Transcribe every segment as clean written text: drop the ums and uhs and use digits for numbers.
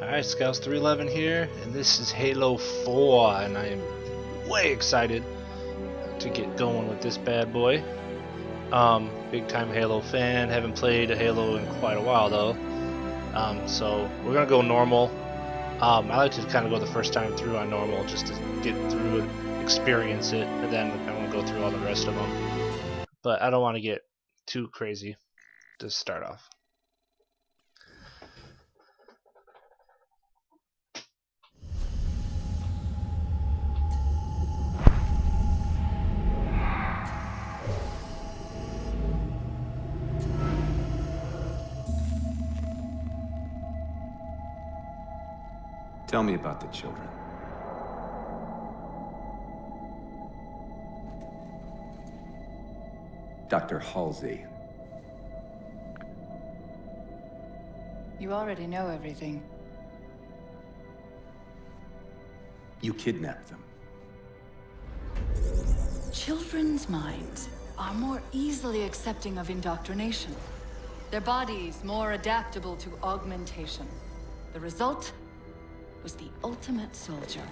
Alright, Scouts 311 here, and this is Halo 4, and I am way excited to get going with this bad boy. Big time Halo fan, haven't played a Halo in quite a while though. So we're gonna go normal. I like to kind of go the first time through on normal just to get through it, experience it, and then I'm gonna go through all the rest of them. But I don't want to get too crazy to start off. Tell me about the children. Dr. Halsey. You already know everything. You kidnapped them. Children's minds are more easily accepting of indoctrination. Their bodies more adaptable to augmentation. The result was the ultimate soldier.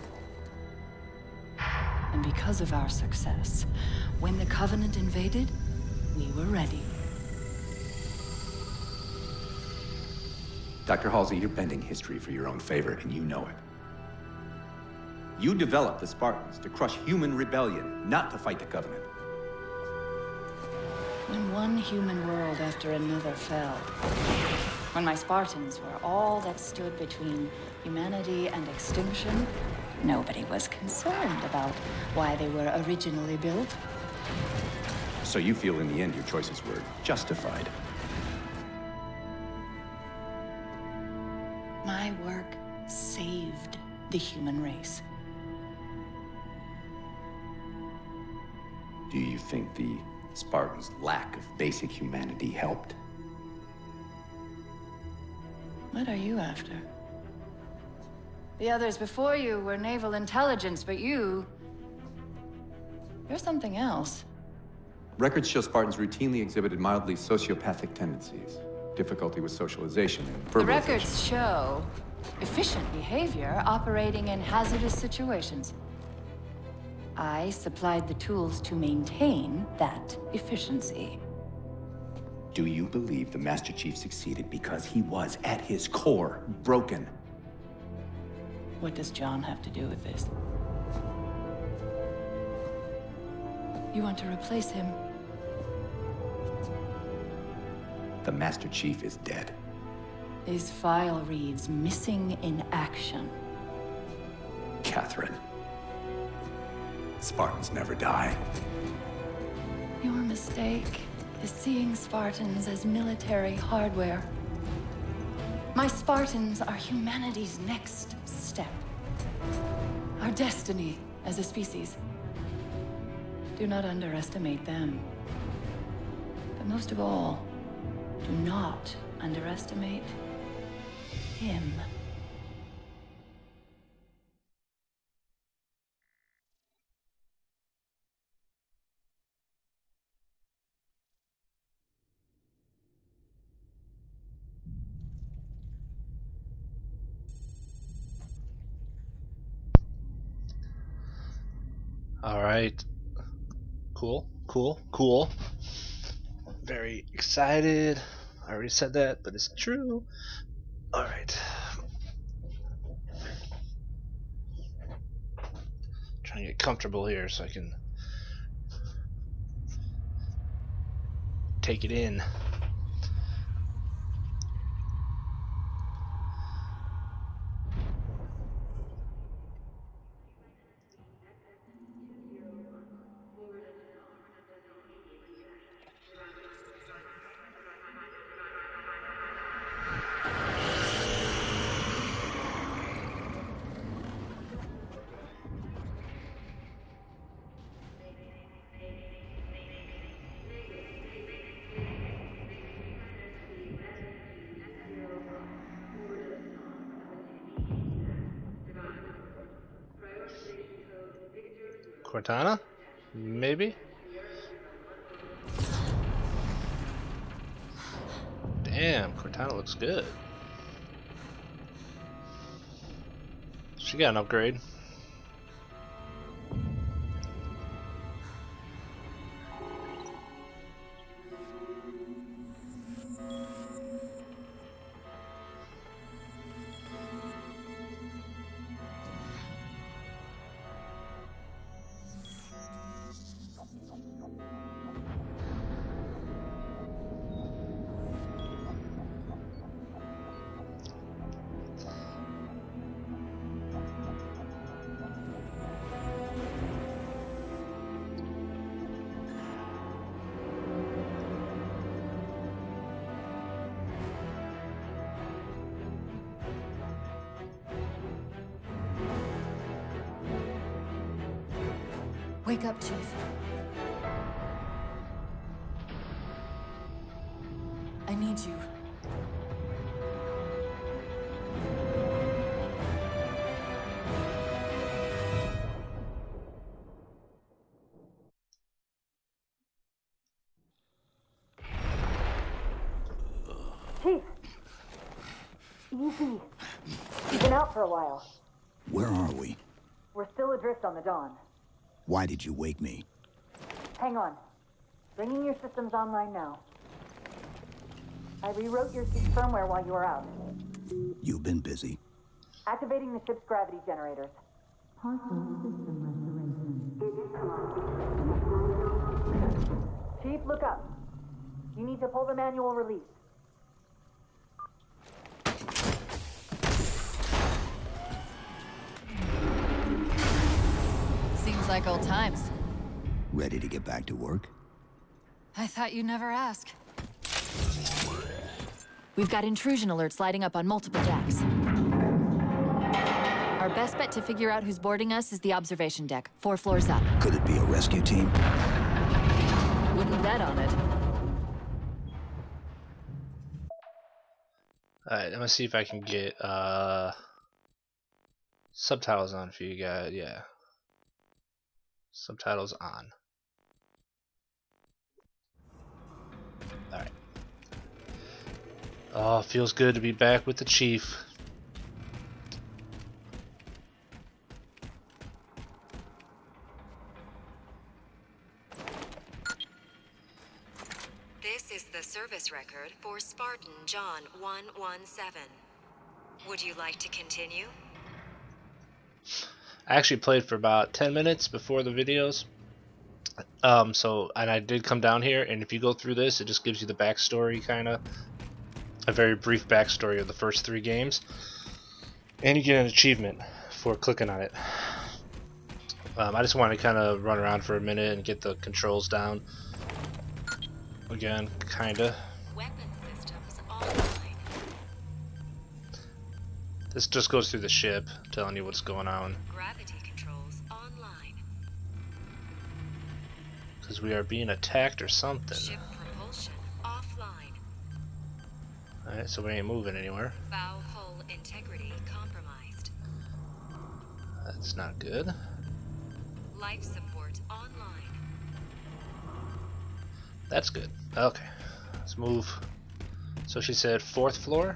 And because of our success, when the Covenant invaded, we were ready. Dr. Halsey, you're bending history for your own favor, and you know it. You developed the Spartans to crush human rebellion, not to fight the Covenant. When one human world after another fell, when my Spartans were all that stood between humanity and extinction, nobody was concerned about why they were originally built. So you feel in the end your choices were justified? My work saved the human race. Do you think the Spartans' lack of basic humanity helped? What are you after? The others before you were naval intelligence, but you're something else. Records show Spartans routinely exhibited mildly sociopathic tendencies, difficulty with socialization, and verbalization. The records show efficient behavior operating in hazardous situations. I supplied the tools to maintain that efficiency. Do you believe the Master Chief succeeded because he was, at his core, broken? What does John have to do with this? You want to replace him? The Master Chief is dead. His file reads missing in action. Catherine. Spartans never die. Your mistake is seeing Spartans as military hardware. My Spartans are humanity's next step. Our destiny as a species. Do not underestimate them. But most of all, do not underestimate him. Alright. Cool. Very excited. I already said that, but it's true. Alright. Trying to get comfortable here so I can take it in. Cortana? Maybe? Damn, Cortana looks good. She got an upgrade. Wake up, Chief. I need you. Chief! Easy. You've been out for a while. Where are we? We're still adrift on the Dawn. Why did you wake me? Hang on. Bringing your systems online now. I rewrote your ship's firmware while you were out. You've been busy. Activating the ship's gravity generators. Chief, look up. You need to pull the manual release. Seems like old times. Ready to get back to work? I thought you'd never ask. We've got intrusion alerts lighting up on multiple decks. Our best bet to figure out who's boarding us is the observation deck, 4 floors up. Could it be a rescue team? Wouldn't bet on it. Alright, I'm gonna see if I can get subtitles on for you guys. Yeah. Subtitles on. Alright. Oh, feels good to be back with the Chief. This is the service record for Spartan John 117. Would you like to continue? I actually played for about 10 minutes before the videos. And I did come down here, and if you go through this, it just gives you the backstory, kind of. A very brief backstory of the first 3 games. And you get an achievement for clicking on it. I just want to kind of run around for a minute and get the controls down. Again, kinda. Weapon systems online. This just goes through the ship, telling you what's going on. Gravity controls online. Because we are being attacked or something. Ship propulsion offline. Alright, so we ain't moving anywhere. Bow hull integrity compromised. That's not good. Life support online. That's good. Okay, let's move. So she said 4th floor?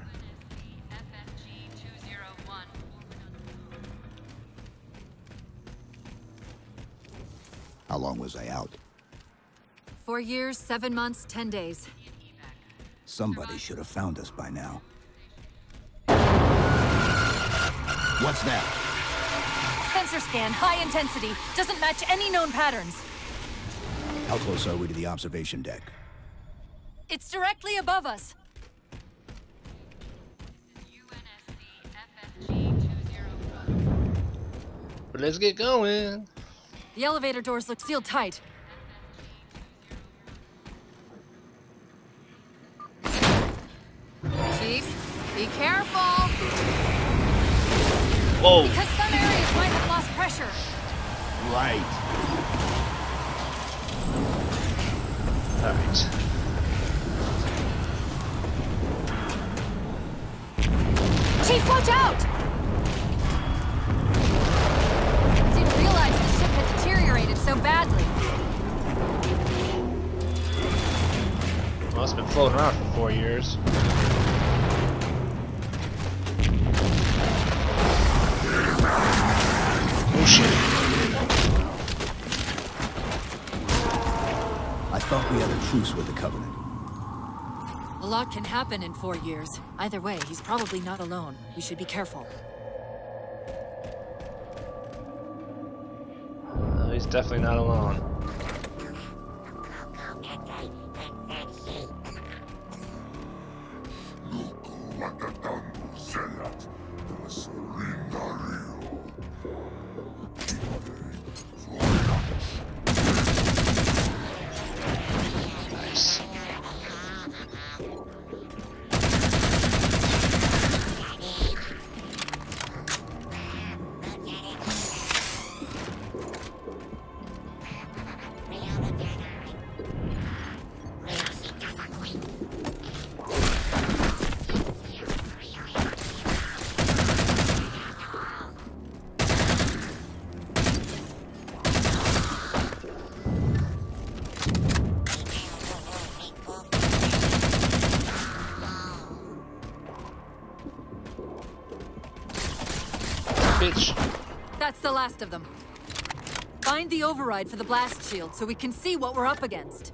How long was I out? 4 years, 7 months, 10 days. Somebody should have found us by now. What's that? Sensor scan, high intensity. Doesn't match any known patterns. How close are we to the observation deck? It's directly above us. But let's get going. The elevator doors look sealed tight. Chief, be careful! Whoa! Because some areas might have lost pressure. Right. Alright. Chief, watch out! I didn't realize the ship had deteriorated so badly. Well, it's been floating around for 4 years. with the Covenant. A lot can happen in 4 years. Either way, he's probably not alone. We should be careful. He's definitely not alone. Nice. Bitch. That's the last of them. Find the override for the blast shield so we can see what we're up against.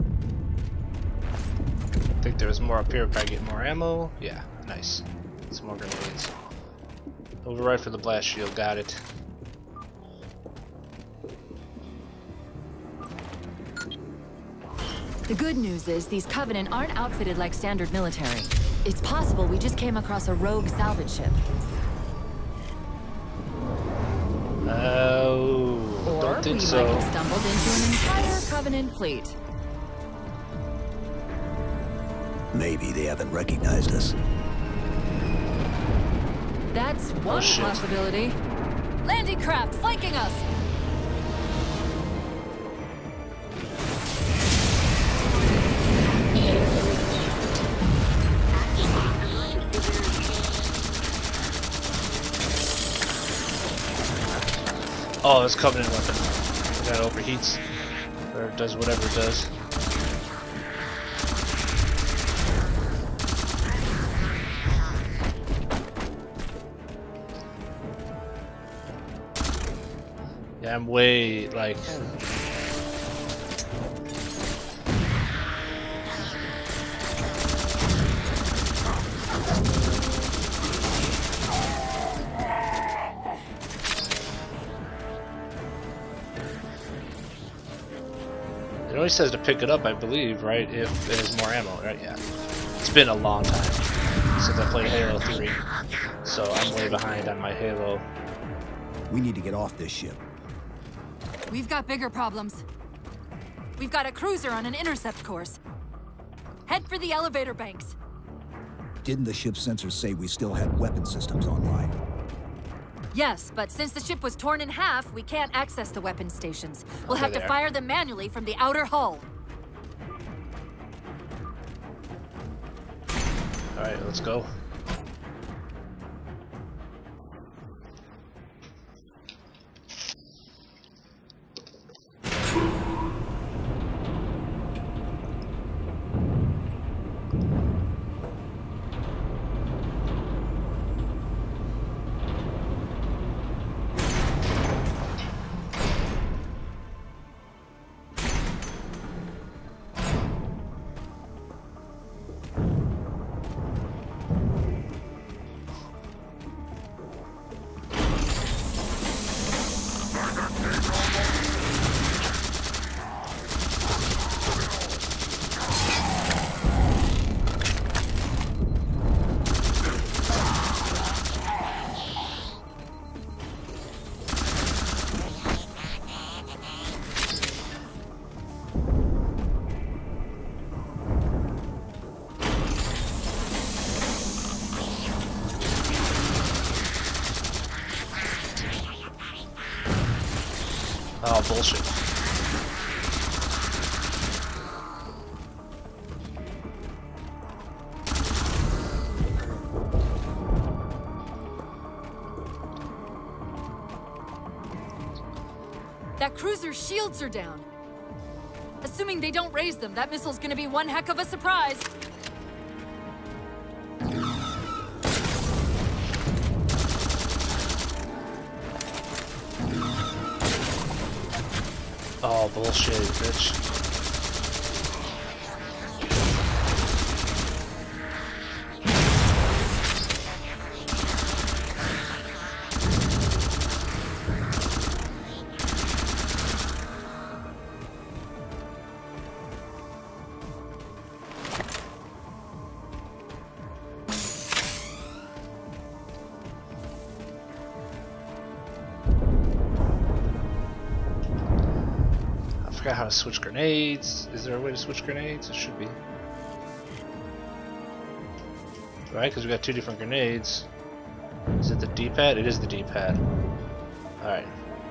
I think there's more up here if I get more ammo. Yeah, nice. Some more grenades. Override for the blast shield, got it. The good news is these Covenant aren't outfitted like standard military. It's possible we just came across a rogue salvage ship. Oh, don't think so. Or we might have stumbled into an entire Covenant fleet. Maybe they haven't recognized us. That's one shit. possibility. Landing craft flanking us! Oh, this Covenant weapon. That overheats. Or does whatever it does. Yeah, I'm way, like... It only says to pick it up, I believe, right? If it has more ammo, right? Yeah. It's been a long time since I played Halo 3, so I'm way behind on my Halo. We need to get off this ship. We've got bigger problems. We've got a cruiser on an intercept course. Head for the elevator banks. Didn't the ship's sensors say we still had weapon systems online? Yes, but since the ship was torn in half, we can't access the weapon stations. We'll have to there. fire them manually from the outer hull. Alright, let's go. Oh, bullshit. That cruiser's shields are down. Assuming they don't raise them, that missile's gonna be one heck of a surprise. Oh, bullshit, bitch. forgot how to switch grenades. Is there a way to switch grenades? It should be. Right, because we got two different grenades. Is it the D-pad? It is the D-pad. Alright.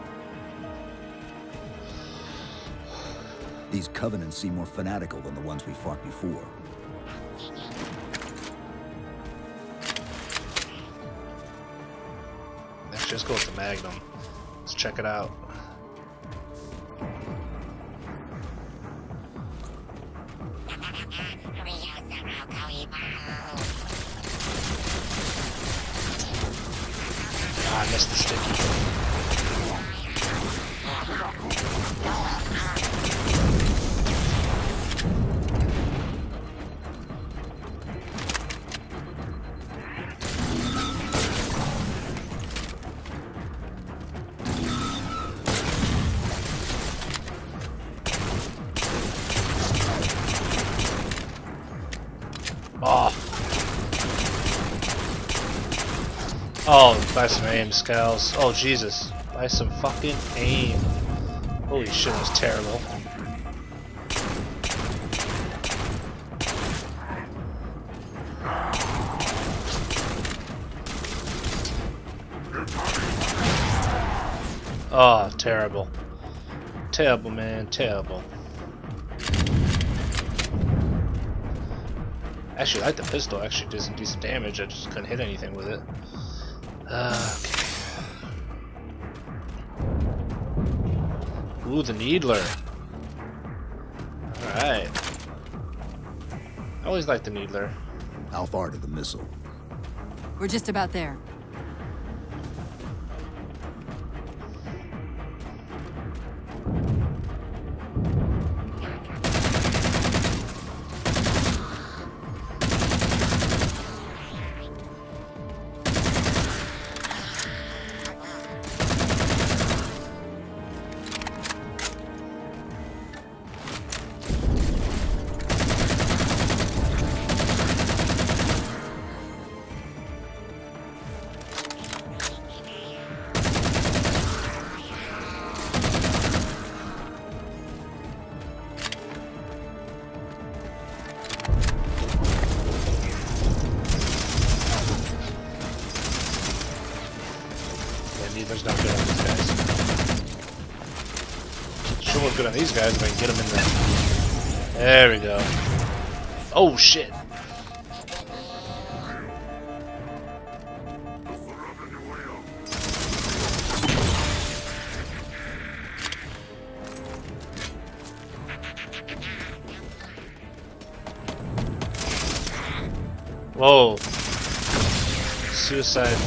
These Covenants seem more fanatical than the ones we fought before. Actually, let's go with the Magnum. Let's check it out. Ah, I missed the sticky. Oh, buy some aim, Scals. Oh, Jesus. Buy some fucking aim. Holy shit, that was terrible. Oh, terrible. Terrible, man. Terrible. Actually, I like the pistol. Actually, did some decent damage. I just couldn't hit anything with it. Okay. Ooh, the Needler. Alright. I always liked the Needler. How far to the missile? We're just about there. Neither's not good on these guys. Sure look good on these guys if I can get them in there. There we go. Oh shit! Whoa! Suicide.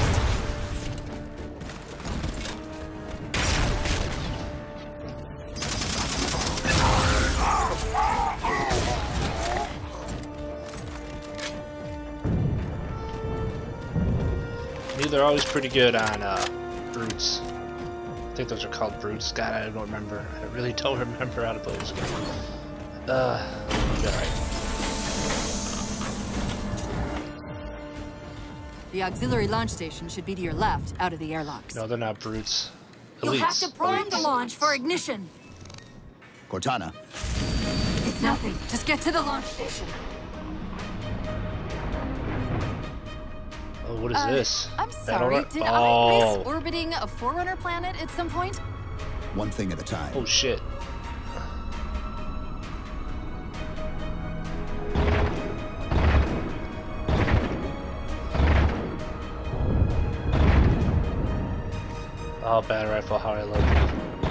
They're always pretty good on brutes. I think those are called brutes. God, I don't remember. I really don't remember how to play this game. Alright. The auxiliary launch station should be to your left, out of the airlocks. No, they're not brutes. Elites. You'll have to prime the Elites. launch for ignition. Cortana. It's nothing. Just get to the launch station. Oh, what is this? I'm Battle sorry, Rock? did Oh. I miss orbiting a forerunner planet at some point? One thing at a time. Oh shit. Oh, battle rifle, how I love it.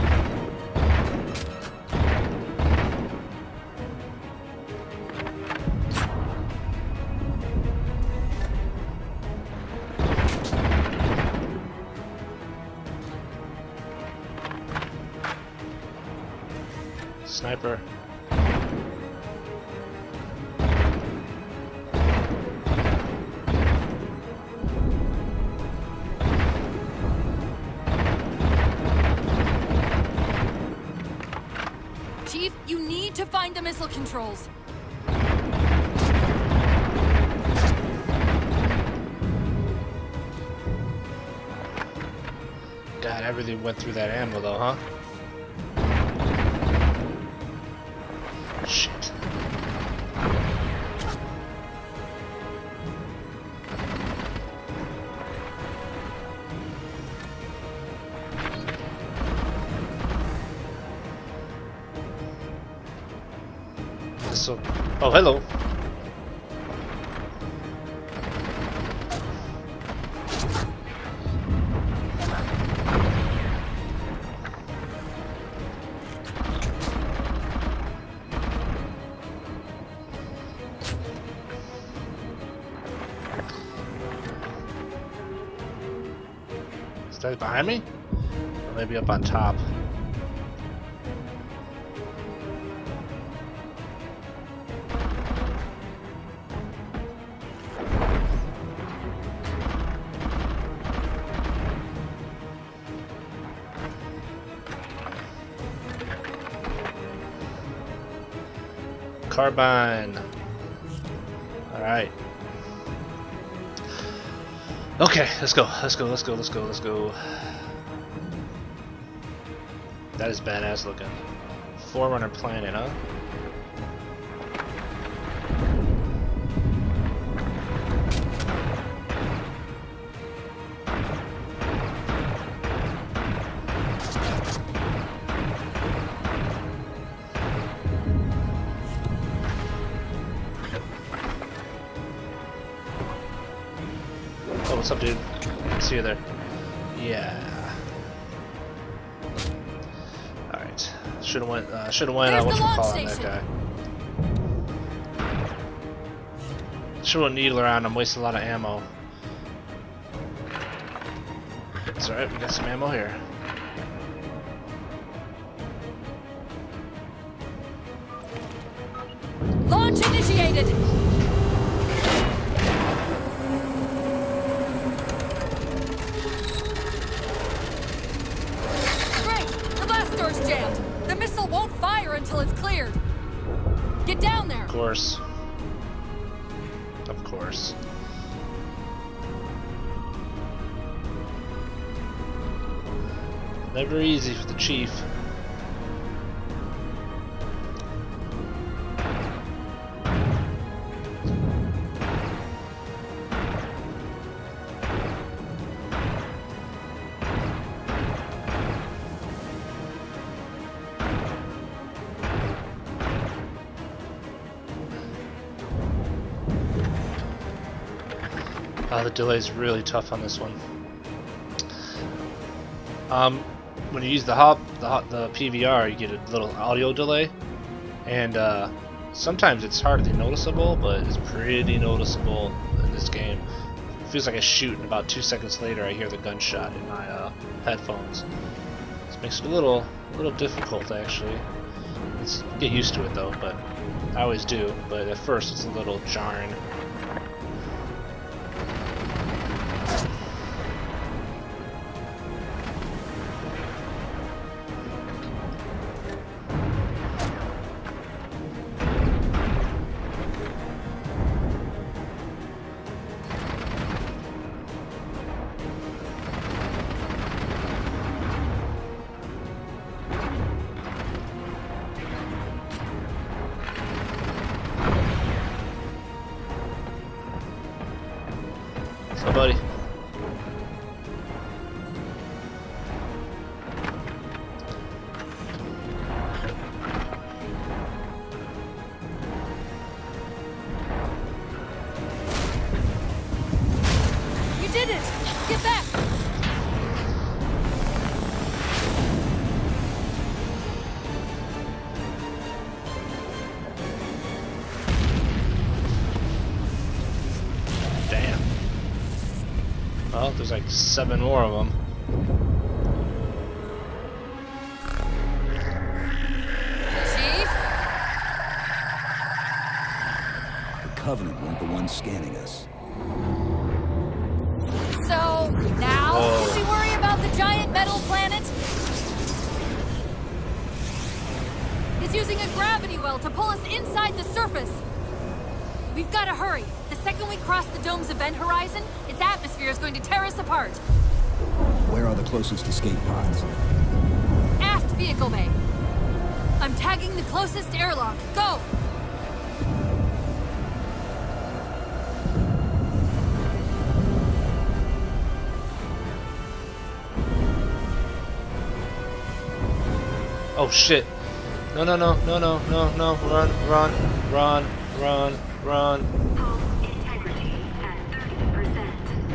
Sniper. Chief, you need to find the missile controls. God, I really went through that ammo though, huh? So, oh, hello. Is that behind me? Or maybe up on top. Carbine. Alright. Okay, let's go. Let's go, let's go, let's go, let's go. That is badass looking. Forerunner planet, huh? Oh, what's up, dude? See you there. Yeah. All right. Should have went. I whatchamacallit that guy. Should have needle around. I'm wasting a lot of ammo. It's alright. We got some ammo here. Launch initiated. Jammed. The missile won't fire until it's cleared. Get down there. Of course. Of course. Never easy for the chief. The delay is really tough on this one. When you use the PVR, you get a little audio delay, and sometimes it's hardly noticeable, but it's pretty noticeable in this game. It feels like I shoot, and about 2 seconds later, I hear the gunshot in my headphones. This makes it a little difficult, actually. Get used to it though, but I always do. But at first, it's a little jarring. So, buddy. You did it! Get back! Damn. Well, there's like 7 more of them. Chief? The Covenant weren't the ones scanning us. So, now Whoa. can we worry about the giant metal planet? It's using a gravity well to pull us inside the surface. We've got to hurry. The second we cross the dome's event horizon, its atmosphere is going to tear us apart. Where are the closest escape pods? Aft vehicle bay. I'm tagging the closest airlock. Go! Oh shit. No, no, no, no, no, no, no. Run, run, run, run, run. Hull integrity at 30%.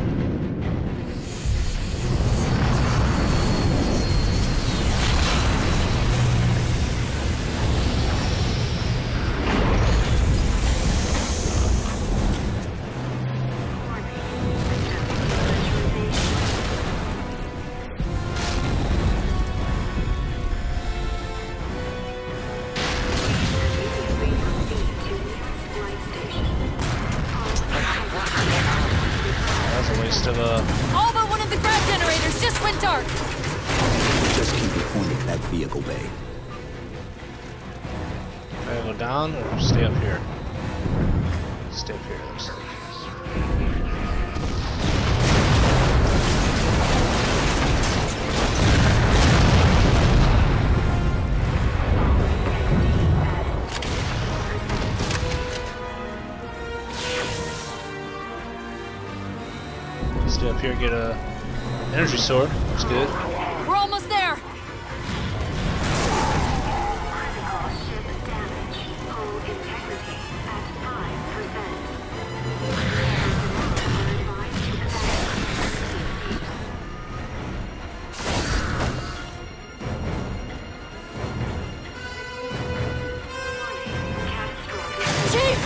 That's a waste of a. All but one of the grav generators just went dark. Just keep it pointed at that vehicle bay. Can I go down or stay up here? Stay up here. Looks like. Stay up here, get a energy sword. Looks good. We're almost there. Critical ship damage. Hull integrity at 5%. Advised to evacuate. Catastrophic. Chief!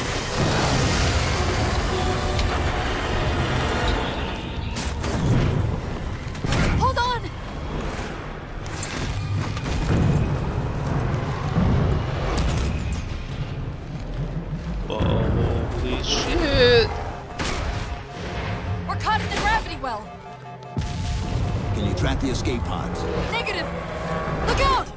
Hold on! Holy shit! We're caught in the gravity well. Can you track the escape pods? Negative. Look out!